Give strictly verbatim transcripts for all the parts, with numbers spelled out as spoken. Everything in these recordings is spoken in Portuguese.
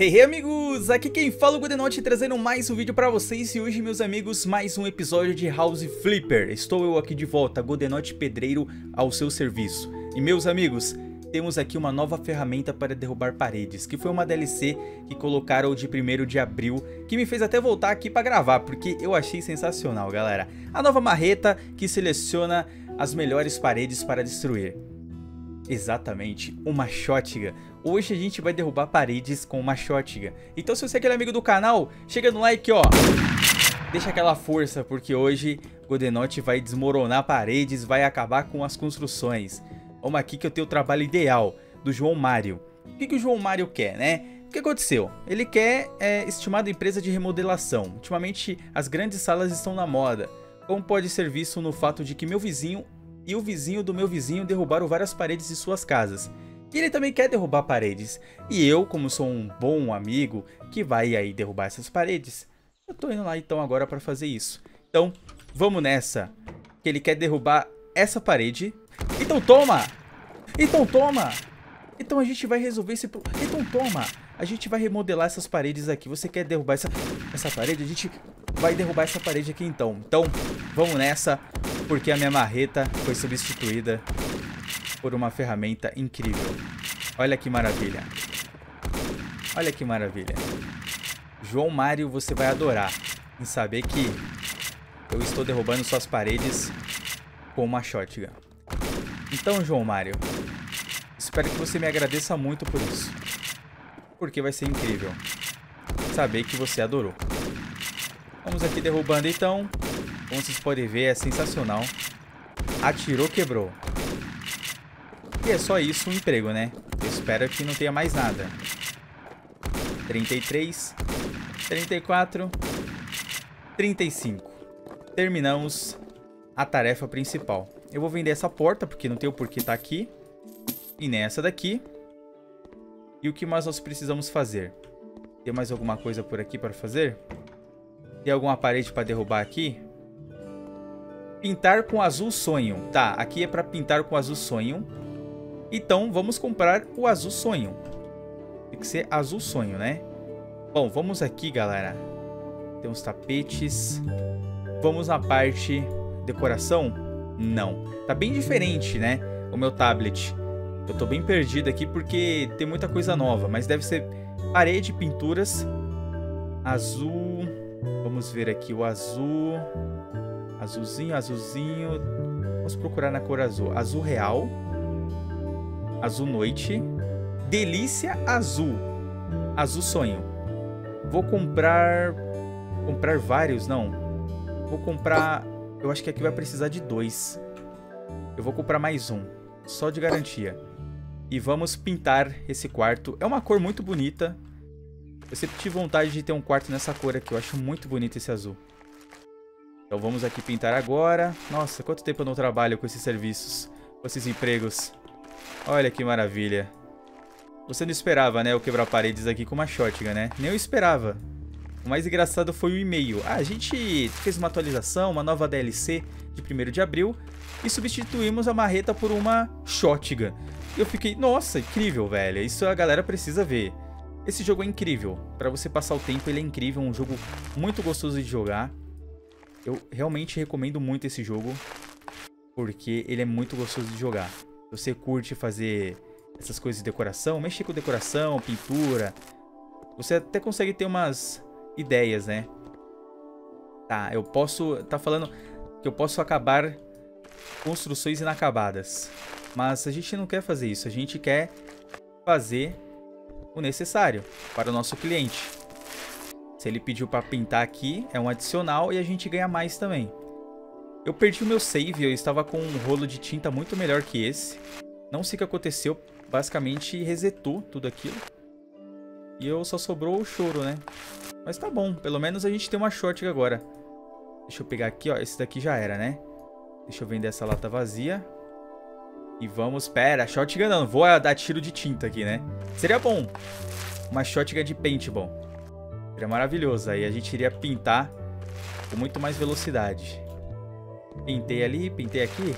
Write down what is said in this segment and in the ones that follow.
Hey, hey amigos, aqui quem fala é o Godenote trazendo mais um vídeo pra vocês. E hoje, meus amigos, mais um episódio de House Flipper. Estou eu aqui de volta, Godenote Pedreiro ao seu serviço. E meus amigos, temos aqui uma nova ferramenta para derrubar paredes, que foi uma D L C que colocaram de primeiro de abril, que me fez até voltar aqui para gravar, porque eu achei sensacional, galera. A nova marreta que seleciona as melhores paredes para destruir. Exatamente, uma shotgun. Hoje a gente vai derrubar paredes com uma shotgun. Então se você é aquele amigo do canal, chega no like, ó. Deixa aquela força, porque hoje Godenote vai desmoronar paredes, vai acabar com as construções. Vamos aqui que eu tenho o trabalho ideal do João Mário. O que, que o João Mário quer, né? O que aconteceu? Ele quer é, estimada empresa de remodelação. Ultimamente as grandes salas estão na moda. Como pode ser visto no fato de que meu vizinho e o vizinho do meu vizinho derrubaram várias paredes de suas casas. E ele também quer derrubar paredes. E eu, como sou um bom amigo que vai aí derrubar essas paredes, eu tô indo lá então agora para fazer isso. Então, vamos nessa. Que ele quer derrubar essa parede. Então toma! Então toma! Então a gente vai resolver esse problema. Então toma! A gente vai remodelar essas paredes aqui. Você quer derrubar essa, essa parede? A gente vai derrubar essa parede aqui então. Então, vamos nessa. Porque a minha marreta foi substituída por uma ferramenta incrível. Olha que maravilha. Olha que maravilha. João Mário, você vai adorar em saber que eu estou derrubando suas paredes com uma shotgun. Então, João Mário, espero que você me agradeça muito por isso. Porque vai ser incrível saber que você adorou. Vamos aqui derrubando então. Como vocês podem ver, é sensacional. Atirou, quebrou. E é só isso um emprego, né? Eu espero que não tenha mais nada. trinta e três, trinta e quatro, trinta e cinco. Terminamos a tarefa principal. Eu vou vender essa porta, porque não tem o porquê estar aqui. E nessa daqui. E o que mais nós precisamos fazer? Tem mais alguma coisa por aqui para fazer? Tem alguma parede para derrubar aqui? Pintar com azul sonho. Tá, aqui é para pintar com azul sonho. Então vamos comprar o azul sonho. Tem que ser azul sonho, né? Bom, vamos aqui, galera. Tem uns tapetes. Vamos na parte decoração? Não. Tá bem diferente, né? O meu tablet. Eu tô bem perdido aqui porque tem muita coisa nova. Mas deve ser parede, pinturas. Azul. Vamos ver aqui o azul. Azulzinho, azulzinho. Vamos procurar na cor azul. Azul real. Azul noite. Delícia azul. Azul sonho. Vou comprar... Comprar vários, não. Vou comprar... Eu acho que aqui vai precisar de dois. Eu vou comprar mais um. Só de garantia. E vamos pintar esse quarto. É uma cor muito bonita. Eu sempre tive vontade de ter um quarto nessa cor aqui. Eu acho muito bonito esse azul. Então vamos aqui pintar agora. Nossa, quanto tempo eu não trabalho com esses serviços. Com esses empregos. Olha que maravilha. Você não esperava, né, eu quebrar paredes aqui com uma shotgun, né? Nem eu esperava. O mais engraçado foi o e-mail. Ah, a gente fez uma atualização, uma nova D L C de primeiro de abril. E substituímos a marreta por uma shotgun. E eu fiquei, nossa, incrível, velho. Isso a galera precisa ver. Esse jogo é incrível. Pra você passar o tempo, ele é incrível. Um jogo muito gostoso de jogar. Eu realmente recomendo muito esse jogo. Porque ele é muito gostoso de jogar. Você curte fazer essas coisas de decoração, mexer com decoração, pintura. Você até consegue ter umas ideias, né? Tá, eu posso... Tá falando que eu posso acabar construções inacabadas. Mas a gente não quer fazer isso. A gente quer fazer o necessário para o nosso cliente. Se ele pediu para pintar aqui, é um adicional e a gente ganha mais também. Eu perdi o meu save, eu estava com um rolo de tinta muito melhor que esse. Não sei o que aconteceu, basicamente resetou tudo aquilo. E eu só sobrou o choro, né? Mas tá bom, pelo menos a gente tem uma shotgun agora. Deixa eu pegar aqui, ó, esse daqui já era, né? Deixa eu vender essa lata vazia. E vamos, pera, shotgun não, vou dar tiro de tinta aqui, né? Seria bom, uma shotgun de paintball. Seria maravilhoso, aí a gente iria pintar com muito mais velocidade. Pintei ali, pintei aqui.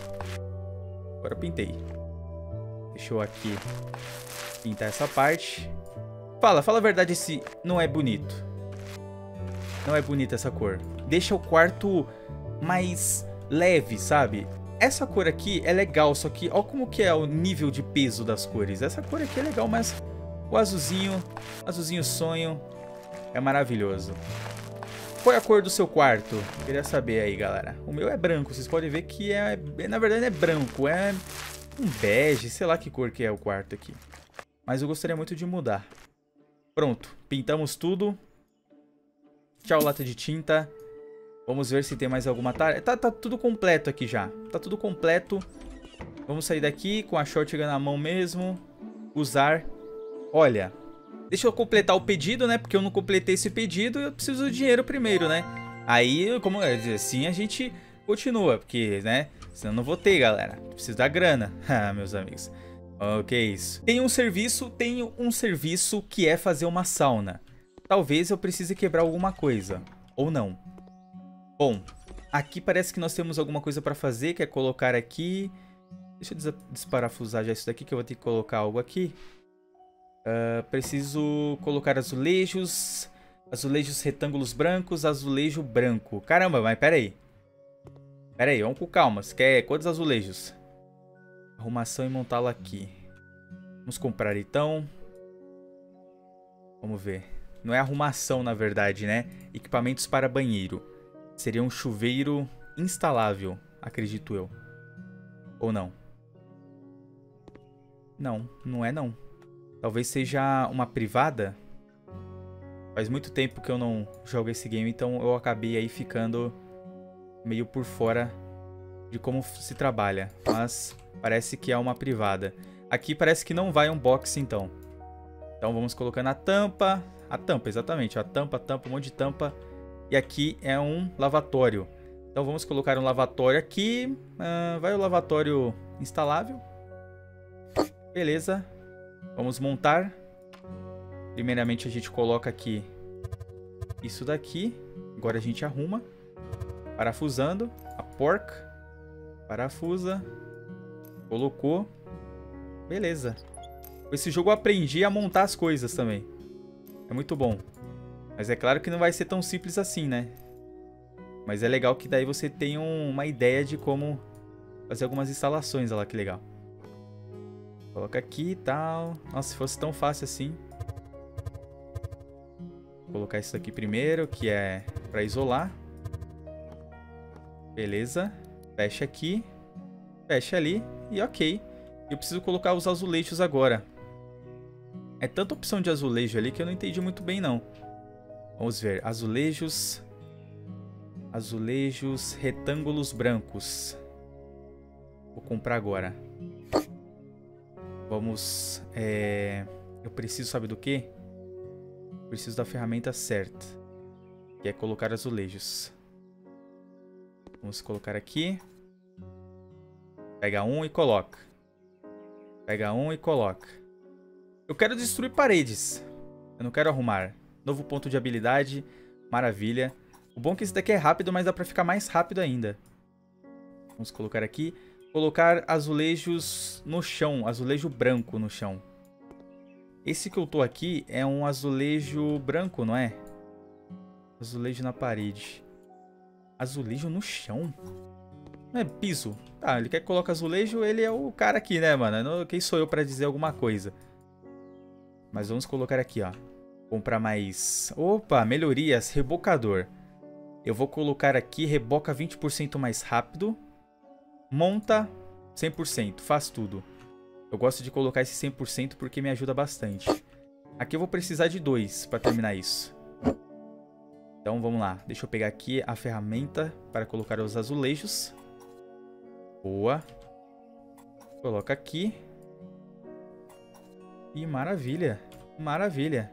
Agora pintei. Deixa eu aqui pintar essa parte. Fala, fala a verdade se não é bonito. Não é bonita essa cor. Deixa o quarto mais leve, sabe? Essa cor aqui é legal, só que olha como que é o nível de peso das cores. Essa cor aqui é legal, mas o azulzinho, azulzinho sonho, é maravilhoso. Qual é a cor do seu quarto? Queria saber aí, galera. O meu é branco, vocês podem ver que é, na verdade é branco, é um bege, sei lá que cor que é o quarto aqui. Mas eu gostaria muito de mudar. Pronto, pintamos tudo. Tchau, lata de tinta. Vamos ver se tem mais alguma tarefa. Tá, tá tudo completo aqui já. Tá tudo completo. Vamos sair daqui com a shotgun na mão mesmo. Usar. Olha, deixa eu completar o pedido, né? Porque eu não completei esse pedido e eu preciso do dinheiro primeiro, né? Aí, como assim, a gente continua. Porque, né? Senão eu não vou ter, galera. Preciso da grana. Ah, meus amigos. Ok, isso. Tem um serviço, tenho um serviço que é fazer uma sauna. Talvez eu precise quebrar alguma coisa. Ou não. Bom, aqui parece que nós temos alguma coisa para fazer, que é colocar aqui... Deixa eu desparafusar já isso daqui, que eu vou ter que colocar algo aqui. Uh, preciso colocar azulejos, azulejos retângulos brancos, azulejo branco. Caramba, mas pera aí. Pera aí, vamos com calma. Você quer quantos azulejos? Arrumação e montá-lo aqui. Vamos comprar então. Vamos ver. Não é arrumação, na verdade, né? Equipamentos para banheiro. Seria um chuveiro instalável, acredito eu. Ou não? Não, não é não. Talvez seja uma privada. Faz muito tempo que eu não jogo esse game, então eu acabei aí ficando meio por fora de como se trabalha. Mas parece que é uma privada. Aqui parece que não vai um box, então. Então vamos colocando a tampa. A tampa, exatamente. A tampa, tampa, um monte de tampa. E aqui é um lavatório. Então vamos colocar um lavatório aqui. Uh, vai o lavatório instalável. Beleza. Vamos montar. Primeiramente a gente coloca aqui isso daqui. Agora a gente arruma. Parafusando. A porca. Parafusa. Colocou. Beleza. Com esse jogo eu aprendi a montar as coisas também. É muito bom. Mas é claro que não vai ser tão simples assim, né? Mas é legal que daí você tem um, uma ideia de como fazer algumas instalações. Olha lá que legal. Coloca aqui e tal. Nossa, se fosse tão fácil assim. Vou colocar isso aqui primeiro, que é para isolar. Beleza. Fecha aqui. Fecha ali. E ok. Eu preciso colocar os azulejos agora. É tanta opção de azulejo ali que eu não entendi muito bem, não. Vamos ver. Azulejos. Azulejos retângulos brancos. Vou comprar agora. Vamos... É... Eu preciso, sabe do quê? Preciso da ferramenta certa. Que é colocar azulejos. Vamos colocar aqui. Pega um e coloca. Pega um e coloca. Eu quero destruir paredes. Eu não quero arrumar. Novo ponto de habilidade. Maravilha. O bom é que esse daqui é rápido, mas dá pra ficar mais rápido ainda. Vamos colocar aqui. Colocar azulejos no chão. Azulejo branco no chão. Esse que eu tô aqui é um azulejo branco, não é? Azulejo na parede. Azulejo no chão? Não é piso. Tá, ele quer que coloque azulejo, ele é o cara aqui, né, mano? Quem sou eu pra dizer alguma coisa? Mas vamos colocar aqui, ó. Comprar mais... Opa, melhorias, rebocador. Eu vou colocar aqui, reboca vinte por cento mais rápido. Monta cem por cento, faz tudo. Eu gosto de colocar esse cem por cento porque me ajuda bastante. Aqui eu vou precisar de dois para terminar isso. Então vamos lá, deixa eu pegar aqui a ferramenta para colocar os azulejos. Boa. Coloca aqui. E maravilha, maravilha.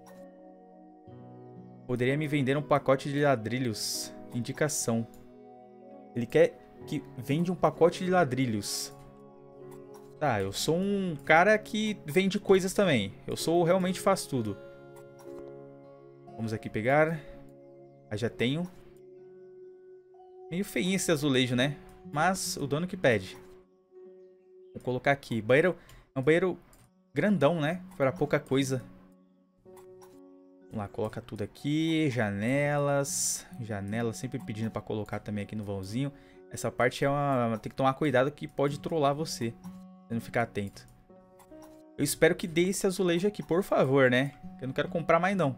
Poderia me vender um pacote de ladrilhos. Indicação. Ele quer que vende um pacote de ladrilhos. Tá, eu sou um cara que vende coisas também. Eu sou realmente faz tudo. Vamos aqui pegar. Ah, já tenho. Meio feinho esse azulejo, né? Mas o dono que pede. Vou colocar aqui. Banheiro. É um banheiro grandão, né? Para pouca coisa. Vamos lá, coloca tudo aqui. Janelas. Janelas, sempre pedindo pra colocar também aqui no vãozinho. Essa parte é uma... tem que tomar cuidado que pode trollar você. Você não ficar atento. Eu espero que dê esse azulejo aqui, por favor, né? Eu não quero comprar mais, não.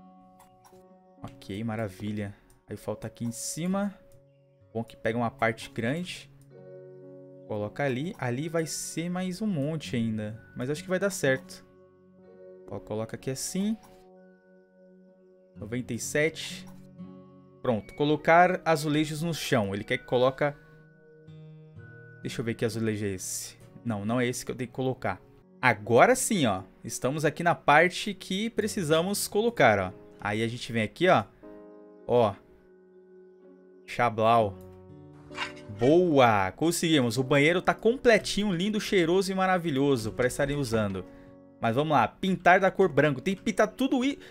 Ok, maravilha. Aí falta aqui em cima. Bom que pega uma parte grande. Coloca ali. Ali vai ser mais um monte ainda. Mas acho que vai dar certo. Ó, coloca aqui assim. noventa e sete. Pronto. Colocar azulejos no chão. Ele quer que coloca... Deixa eu ver que azulejo é esse. Não, não é esse que eu tenho que colocar. Agora sim, ó. Estamos aqui na parte que precisamos colocar, ó. Aí a gente vem aqui, ó. Ó. Chablau. Boa! Conseguimos. O banheiro tá completinho, lindo, cheiroso e maravilhoso para estarem usando. Mas vamos lá. Pintar da cor branco. Tem que pintar tudo isso.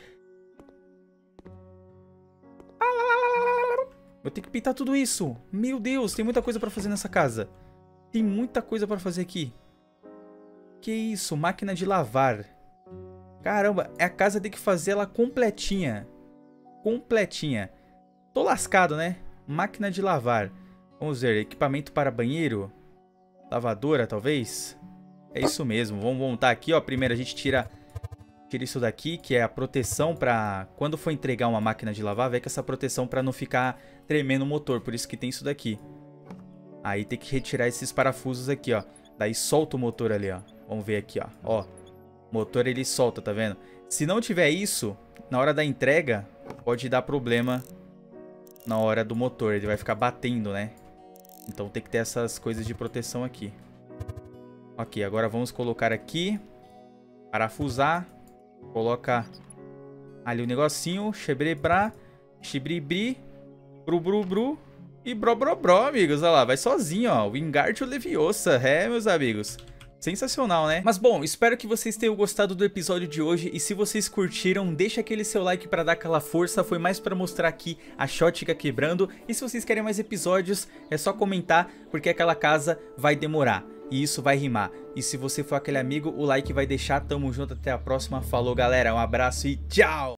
Eu tenho que pintar tudo isso. Meu Deus, tem muita coisa para fazer nessa casa. Tem muita coisa para fazer aqui. Que isso? Máquina de lavar. Caramba, a casa tem que fazer ela completinha. Completinha. Tô lascado, né? Máquina de lavar. Vamos ver, equipamento para banheiro. Lavadora, talvez. É isso mesmo, vamos montar aqui, ó. Primeiro a gente tira, tira isso daqui, que é a proteção para... Quando for entregar uma máquina de lavar, vem com essa proteção para não ficar tremendo o motor. Por isso que tem isso daqui. Aí tem que retirar esses parafusos aqui, ó. Daí solta o motor ali, ó. Vamos ver aqui, ó. Ó, o motor ele solta, tá vendo? Se não tiver isso, na hora da entrega, pode dar problema na hora do motor. Ele vai ficar batendo, né? Então tem que ter essas coisas de proteção aqui. Ok, agora vamos colocar aqui. Parafusar. Coloca ali o negocinho. Xebrebra. Xibribri. Bru, bru, bru. E bro, bro, bro, amigos. Olha lá, vai sozinho, ó. Wingardium Leviosa. É, meus amigos. Sensacional, né? Mas bom, espero que vocês tenham gostado do episódio de hoje. E se vocês curtiram, deixa aquele seu like pra dar aquela força. Foi mais pra mostrar aqui a Xotica quebrando. E se vocês querem mais episódios, é só comentar, porque aquela casa vai demorar. E isso vai rimar. E se você for aquele amigo, o like vai deixar. Tamo junto, até a próxima. Falou, galera. Um abraço e tchau!